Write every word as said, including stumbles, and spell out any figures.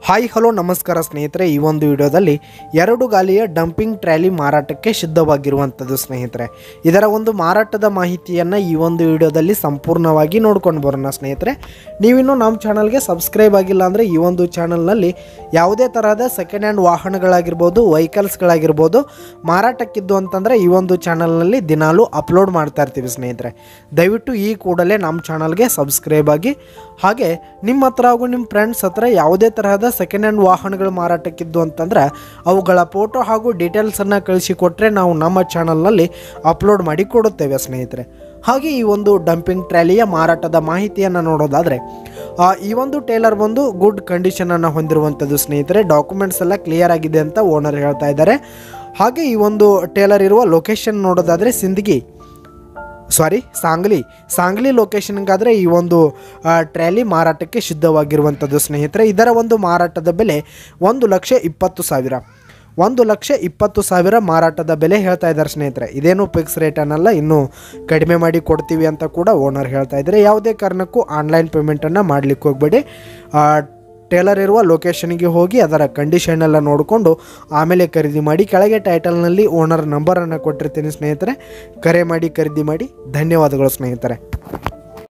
Hi hello ನಮಸ್ಕಾರ ಸ್ನೇಹಿತರೆ, ಈ ಒಂದು ವಿಡಿಯೋದಲ್ಲಿ ಎರಡು ಗಾಲಿಯ ಡಂಪಿಂಗ್ ಟ್ರ್ಯಾಲಿ ಮಾರಾಟಕ್ಕೆ ಸಿದ್ಧವಾಗಿರುವಂಥದ್ದು ಸ್ನೇಹಿತರೆ. ಇದರ ಒಂದು ಮಾರಾಟದ ಮಾಹಿತಿಯನ್ನು ಈ ಒಂದು ವಿಡಿಯೋದಲ್ಲಿ ಸಂಪೂರ್ಣವಾಗಿ ನೋಡ್ಕೊಂಡು ಬರೋಣ ಸ್ನೇಹಿತರೆ. ನೀವಿನ್ನೂ ನಮ್ಮ ಚಾನಲ್ಗೆ ಸಬ್ಸ್ಕ್ರೈಬ್ ಆಗಿಲ್ಲ ಅಂದರೆ ಈ ಒಂದು ಚಾನಲ್ನಲ್ಲಿ ಯಾವುದೇ ತರಹದ ಸೆಕೆಂಡ್ ಹ್ಯಾಂಡ್ ವಾಹನಗಳಾಗಿರ್ಬೋದು, ವೆಹಿಕಲ್ಸ್ಗಳಾಗಿರ್ಬೋದು ಮಾರಾಟಕ್ಕಿದ್ದು ಅಂತಂದರೆ ಈ ಒಂದು ಚಾನಲ್ನಲ್ಲಿ ದಿನಾಲೂ ಅಪ್ಲೋಡ್ ಮಾಡ್ತಾ ಇರ್ತೀವಿ ಸ್ನೇಹಿತರೆ. ದಯವಿಟ್ಟು ಈ ಕೂಡಲೇ ನಮ್ಮ ಚಾನಲ್ಗೆ ಸಬ್ಸ್ಕ್ರೈಬ್ ಆಗಿ, ಹಾಗೆ ನಿಮ್ಮ ಹತ್ರ ಹಾಗೂ ನಿಮ್ಮ ಫ್ರೆಂಡ್ಸ್ ಹತ್ರ ಯಾವುದೇ ತರಹದ ಸೆಕೆಂಡ್ ಹ್ಯಾಂಡ್ ವಾಹನಗಳು ಮಾರಾಟಕ್ಕಿದ್ದು ಅಂತಂದ್ರೆ ಅವುಗಳ ಫೋಟೋ ಹಾಗೂ ಡೀಟೇಲ್ಸನ್ನು ಕಳಿಸಿಕೊಟ್ರೆ ನಾವು ನಮ್ಮ ಚಾನಲ್ನಲ್ಲಿ ಅಪ್ಲೋಡ್ ಮಾಡಿ ಕೊಡುತ್ತೇವೆ ಸ್ನೇಹಿತರೆ. ಹಾಗೆ ಈ ಒಂದು ಡಂಪಿಂಗ್ ಟ್ರ್ಯಾಲಿಯ ಮಾರಾಟದ ಮಾಹಿತಿಯನ್ನು ನೋಡೋದಾದರೆ, ಈ ಒಂದು ಟೇಲರ್ ಬಂದು ಗುಡ್ ಕಂಡೀಷನನ್ನು ಹೊಂದಿರುವಂಥದ್ದು ಸ್ನೇಹಿತರೆ. ಡಾಕ್ಯುಮೆಂಟ್ಸ್ ಎಲ್ಲ ಕ್ಲಿಯರ್ ಆಗಿದೆ ಅಂತ ಓನರ್ ಹೇಳ್ತಾ ಇದ್ದಾರೆ. ಹಾಗೆ ಈ ಒಂದು ಟೇಲರ್ ಇರುವ ಲೊಕೇಶನ್ ನೋಡೋದಾದರೆ ಸಿಂದಗಿ ಸಾರಿ ಸಾಂಗ್ಲಿ ಸಾಂಗ್ಲಿ ಲೊಕೇಶನ್ಗಾದರೆ ಈ ಒಂದು ಟ್ರ್ಯಾಲಿ ಮಾರಾಟಕ್ಕೆ ಸಿದ್ಧವಾಗಿರುವಂಥದ್ದು ಸ್ನೇಹಿತರೆ. ಇದರ ಒಂದು ಮಾರಾಟದ ಬೆಲೆ ಒಂದು ಲಕ್ಷ ಇಪ್ಪತ್ತು ಸಾವಿರ ಒಂದು ಲಕ್ಷ ಇಪ್ಪತ್ತು ಸಾವಿರ ಮಾರಾಟದ ಬೆಲೆ ಹೇಳ್ತಾ ಇದ್ದಾರೆ ಸ್ನೇಹಿತರೆ. ಇದೇನು ಫಿಕ್ಸ್ ರೇಟ್ ಅನ್ನಲ್ಲ, ಇನ್ನೂ ಕಡಿಮೆ ಮಾಡಿ ಕೊಡ್ತೀವಿ ಅಂತ ಕೂಡ ಓನರ್ ಹೇಳ್ತಾ ಇದ್ದಾರೆ. ಯಾವುದೇ ಕಾರಣಕ್ಕೂ ಆನ್ಲೈನ್ ಪೇಮೆಂಟನ್ನು ಮಾಡಲಿಕ್ಕೆ ಹೋಗಬೇಡಿ. ಟೇಲರ್ ಇರುವ ಲೊಕೇಶನ್ಗೆ ಹೋಗಿ ಅದರ ಕಂಡೀಷನೆಲ್ಲ ನೋಡಿಕೊಂಡು ಆಮೇಲೆ ಖರೀದಿ ಮಾಡಿ. ಕೆಳಗೆ ಟೈಟಲ್ನಲ್ಲಿ ಓನರ್ ನಂಬರನ್ನು ಕೊಟ್ಟಿರ್ತೀನಿ ಸ್ನೇಹಿತರೆ, ಕರೆ ಮಾಡಿ ಖರೀದಿ ಮಾಡಿ. ಧನ್ಯವಾದಗಳು ಸ್ನೇಹಿತರೆ.